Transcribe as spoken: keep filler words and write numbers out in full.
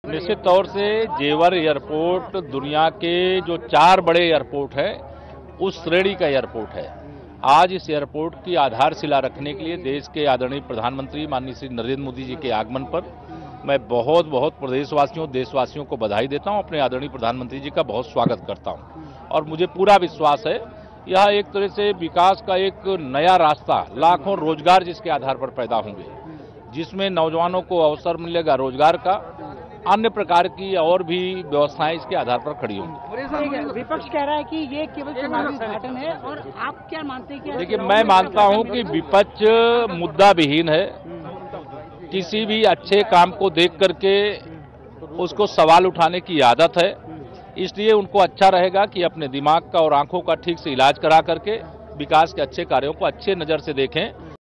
निश्चित तौर से जेवर एयरपोर्ट दुनिया के जो चार बड़े एयरपोर्ट है उस श्रेणी का एयरपोर्ट है। आज इस एयरपोर्ट की आधारशिला रखने के लिए देश के आदरणीय प्रधानमंत्री माननीय श्री नरेंद्र मोदी जी के आगमन पर मैं बहुत बहुत प्रदेशवासियों देशवासियों को बधाई देता हूं। अपने आदरणीय प्रधानमंत्री जी का बहुत स्वागत करता हूं और मुझे पूरा विश्वास है यह एक तरह से विकास का एक नया रास्ता, लाखों रोजगार जिसके आधार पर पैदा होंगे, जिसमें नौजवानों को अवसर मिलेगा रोजगार का, अन्य प्रकार की और भी व्यवस्थाएं इसके आधार पर खड़ी होंगी। विपक्ष कह रहा है कि ये केवल चुनावी उद्घाटन है, और आप क्या मानते हैं कि देखिए, मैं मानता हूं कि विपक्ष मुद्दा विहीन है। किसी भी अच्छे काम को देख करके उसको सवाल उठाने की आदत है, इसलिए उनको अच्छा रहेगा कि अपने दिमाग का और आंखों का ठीक से इलाज करा करके विकास के अच्छे कार्यों को अच्छे नज़र से देखें